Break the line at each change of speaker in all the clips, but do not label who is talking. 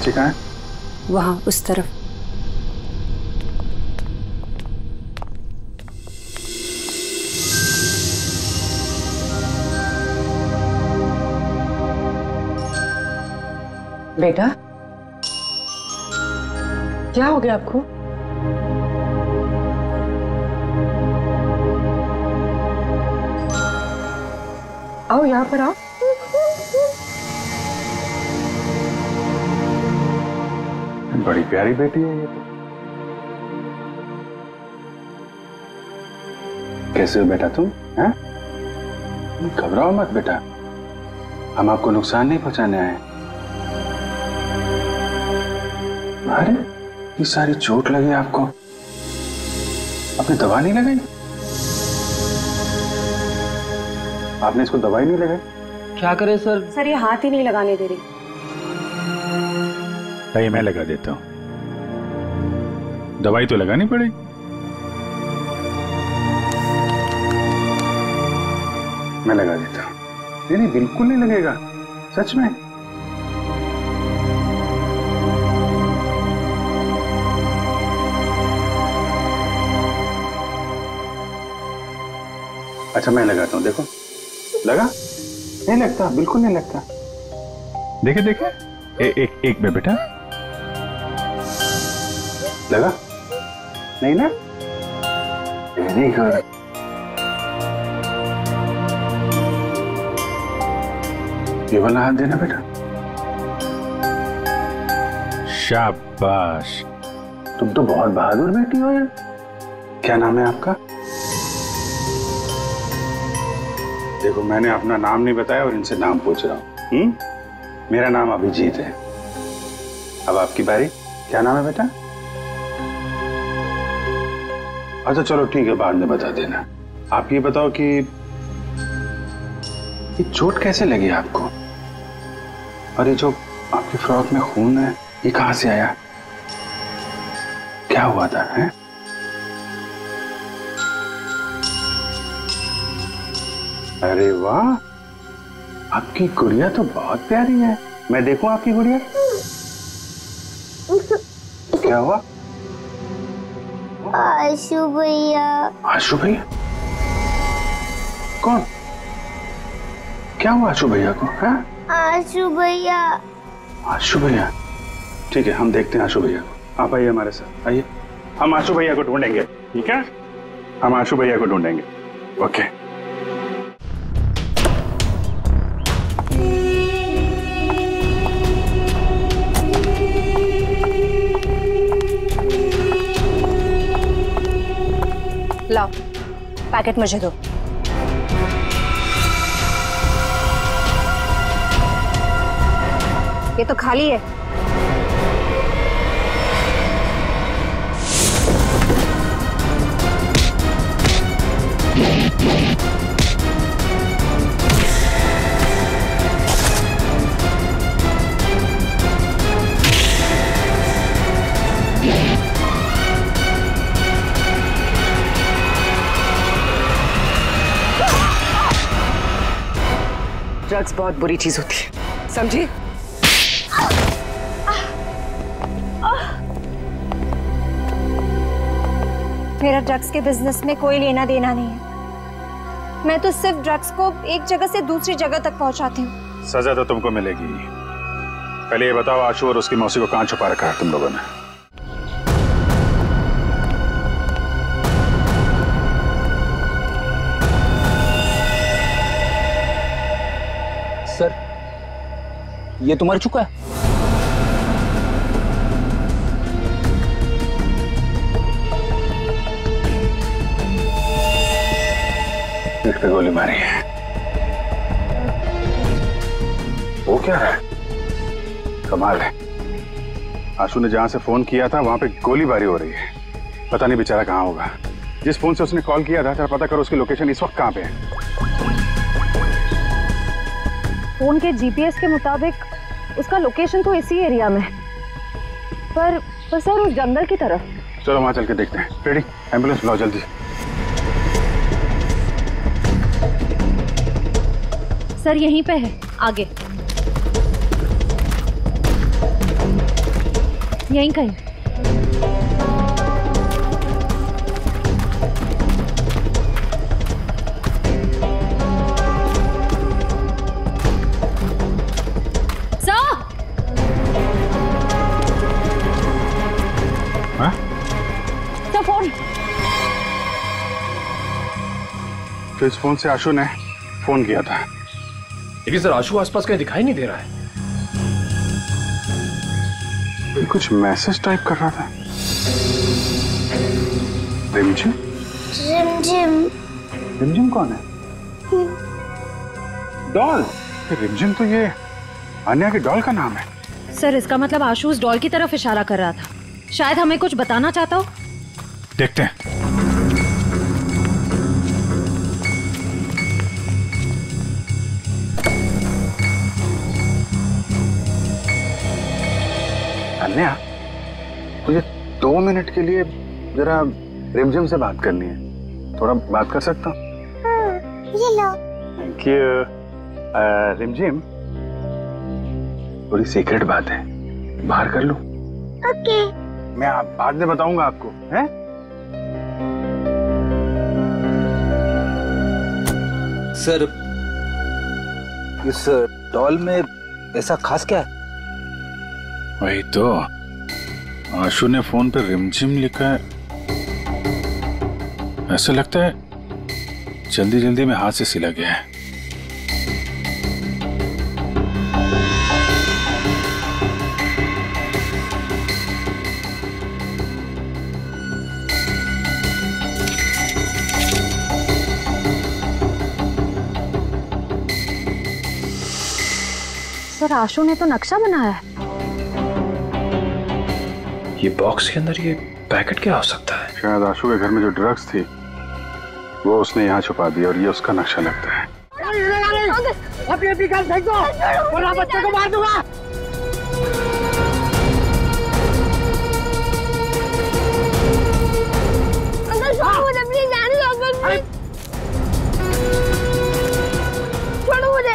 बच्ची कहाँ है?
वहां उस तरफ।
बेटा, क्या हो गया आपको? आओ यहाँ पर आओ।
बड़ी प्यारी बेटी है ये तो। कैसे हो बेटा तुम? हैं? घबराओ मत बेटा, हम आपको नुकसान नहीं पहुंचाने आए। अरे ये सारी चोट लगी आपको, आपने दवा नहीं लगाई? आपने इसको दवाई नहीं लगाई?
क्या करे सर?
सर ये हाथ ही नहीं लगाने दे रही।
भाई मैं लगा देता हूं, दवाई तो लगानी पड़ेगी। मैं लगा देता हूं। नहीं नहीं बिल्कुल नहीं लगेगा, सच में। अच्छा मैं लगाता हूं, देखो लगा? नहीं लगता, बिल्कुल नहीं लगता। देखे देखे, एक में बेटा लगा? नहीं ना? Very good. ये वाला हाथ देना बेटा। शाबाश, तुम तो बहुत बहादुर बेटी हो यार। क्या नाम है आपका? देखो मैंने अपना नाम नहीं बताया और इनसे नाम पूछ रहा हूँ। मेरा नाम अभिजीत है। अब आपकी बारी। क्या नाम है बेटा? अच्छा चलो ठीक है, बाद में बता देना। आप ये बताओ कि ये चोट कैसे लगी आपको? और ये जो आपकी फ्रॉक में खून है ये कहां से आया? क्या हुआ था? हैं? अरे वाह, आपकी गुड़िया तो बहुत प्यारी है। मैं देखूं आपकी गुड़िया? क्या हुआ?
आशु भैया।
आशु भैया? कौन? क्या हुआ आशु भैया को? है?
आशु भैया।
आशु भैया? ठीक है, हम देखते हैं आशु भैया को। आप आइए हमारे साथ, आइए। हम आशु भैया को ढूंढेंगे, ठीक है? हम आशु भैया को ढूंढेंगे। ओके।
लाओ, पैकेट मुझे दो। ये तो खाली है।
ड्रग्स बहुत बुरी चीज होती है, समझी?
मेरा ड्रग्स के बिजनेस में कोई लेना देना नहीं है। मैं तो सिर्फ ड्रग्स को एक जगह से दूसरी जगह तक पहुंचाती हूँ।
सजा तो तुमको मिलेगी। पहले ये बताओ आशु और उसकी मौसी को कहां छुपा रखा है तुम लोगों ने?
सर ये तो मर चुका है।
पीठ पे गोली मारी है। वो क्या है? कमाल है, आशु ने जहां से फोन किया था वहां पे गोलीबारी हो रही है। पता नहीं बेचारा कहां होगा। जिस फोन से उसने कॉल किया था जरा पता करो उसकी लोकेशन इस वक्त कहां पे है।
फोन के जीपीएस के मुताबिक उसका लोकेशन तो इसी एरिया में, पर सर उस जंगल की तरफ।
चलो वहां चल के देखते हैं। रेडी, एम्बुलेंस बुलाओ जल्दी।
सर यहीं पे है, आगे। यहीं कहीं। फोन।
तो इस फोन से आशु ने फोन किया था।
लेकिन सर आशु आसपास कहीं दिखाई नहीं दे रहा है।
कुछ मैसेज टाइप कर रहा था। रिमझिम?
रिमझिम।
रिमझिम कौन है? डॉल। रिमझिम तो ये अन्या की डॉल का नाम है।
सर इसका मतलब आशु उस डॉल की तरफ इशारा कर रहा था। शायद हमें कुछ बताना चाहता हो।
देखते हैं। अन्या, मुझे 2 मिनट के लिए जरा रिमझिम से बात करनी है। थोड़ा बात कर सकता हूँ?
ये लो।
Thank you. रिमझिम, थोड़ी सीक्रेट बात है, बाहर कर लूं?
ओके।
मैं बाद में बताऊंगा आपको, हैं?
सर इस डॉल में ऐसा खास क्या है?
वही तो, आशु ने फोन पे रिमझिम लिखा है। ऐसा लगता है जल्दी जल्दी में हाथ से सिला गया है।
सर आशु ने तो नक्शा बनाया है।
ये बॉक्स के अंदर ये पैकेट क्या हो सकता है?
शायद आशु के घर में जो ड्रग्स थी वो उसने यहाँ छुपा दी और ये उसका नक्शा लगता है।
अपनी गन फेंक दो वरना बच्चे को मार दूंगा।
अंकल छोड़ो मुझे प्लीज, जाने दो अंकल प्लीज। छोड़ो मुझे।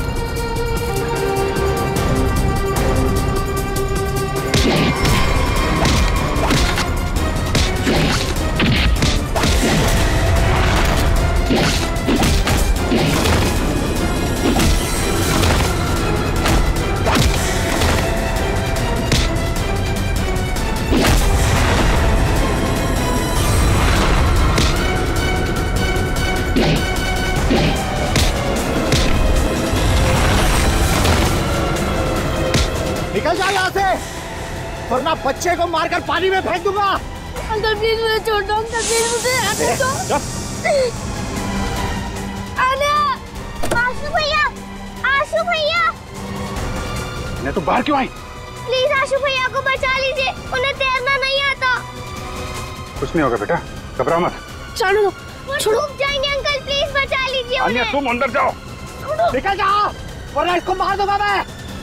निकल जाओ यहाँ से वरना बच्चे को मारकर पानी में फेंक दूंगा।
अंकल प्लीज मुझे छोड़ दो, अंकल प्लीज मुझे आने दो। अन्या, आशु भैया, आशु भैया।
नहीं तो बाहर क्यों आई?
प्लीज आशु भैया को बचा लीजिए, उन्हें तैरना नहीं आता।
कुछ नहीं होगा बेटा, घबराओ मत।
छोड़ो दो, छोड़ो। डूब जाएंगे अंकल, प्लीज बचा लीजिए
अन्या
उन्हें।
तुम अंदर जाओ।
निकल जाओ वरना इसको मार दूंगा मैं।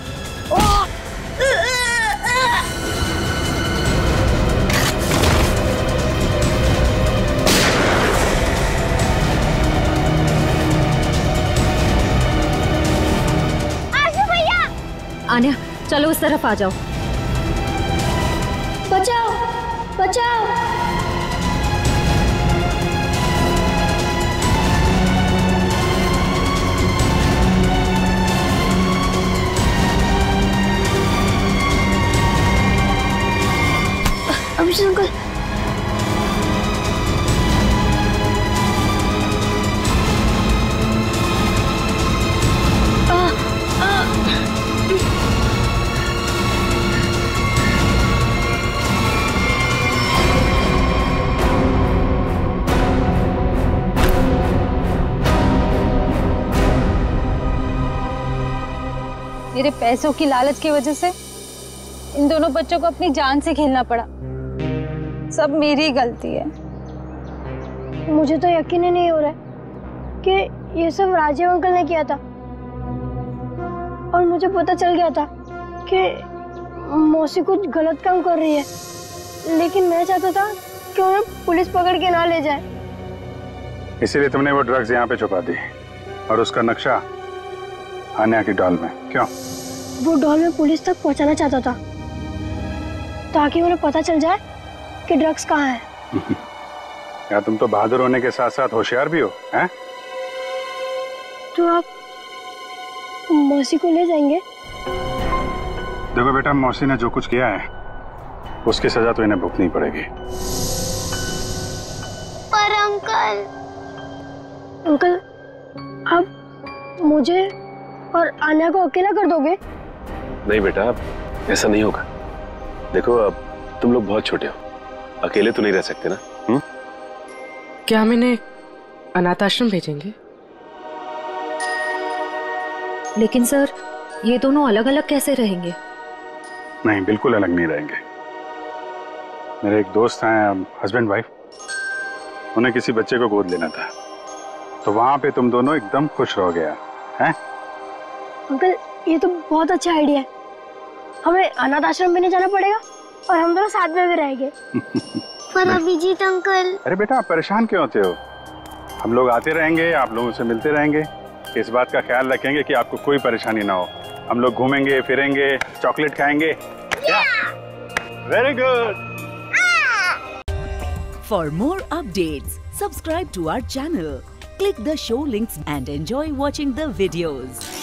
आशु भैया,
आन्या चलो उस तरफ आ जाओ।
बचाओ, बचाओ। अभिषेक अंकल,
मेरे पैसों की लालच की वजह से इन दोनों बच्चों को अपनी जान से खेलना पड़ा। सब मेरी गलती है।
मुझे तो यकीन ही नहीं हो रहा है कि ये सब राजीव अंकल ने किया था। और मुझे पता चल गया था कि मौसी कुछ गलत काम कर रही है, लेकिन मैं चाहता था कि उन्हें पुलिस पकड़ के ना ले जाए।
इसीलिए तुमने वो ड्रग्स यहाँ पे छुपा दी और उसका नक्शा अन्या की डॉल में। क्यों?
वो डॉल में पुलिस तक पहुंचाना चाहता था। ताकि उन्हें पता चल जाए कि ड्रग्स कहाँ है।
यार तुम तो बहादुर होने के साथ साथ होशियार भी हो, हैं?
तो आप मौसी को ले जाएंगे?
देखो बेटा, मौसी ने जो कुछ किया है उसकी सजा तो इन्हें भुगतनी पड़ेगी।
पर अंकल आप मुझे और आन्या को अकेला कर दोगे?
नहीं बेटा, ऐसा नहीं होगा। देखो अब तुम लोग बहुत छोटे हो, अकेले तो नहीं रह सकते ना।
क्या हम इन्हें अनाथ आश्रम भेजेंगे?
लेकिन सर, ये दोनों अलग अलग कैसे रहेंगे?
नहीं, बिल्कुल अलग नहीं रहेंगे। मेरे एक दोस्त हैं, हस्बैंड वाइफ, उन्हें किसी बच्चे को गोद लेना था, तो वहां पे तुम दोनों एकदम खुश रह गया हैं?
अंकल ये तो बहुत अच्छा आइडिया है। हमें अनाथ आश्रम में नहीं जाना पड़ेगा और हम दोनों साथ में भी रहेंगे। पर अभिजीत अंकल।
अरे बेटा, आप परेशान क्यों होते हो? हम लोग आते रहेंगे, आप लोगों से मिलते रहेंगे। इस बात का ख्याल रखेंगे कि आपको कोई परेशानी ना हो। हम लोग घूमेंगे फिरेंगे, चॉकलेट खाएंगे। Very good.
For more updates, subscribe to our channel, click the show links and enjoy watching the videos.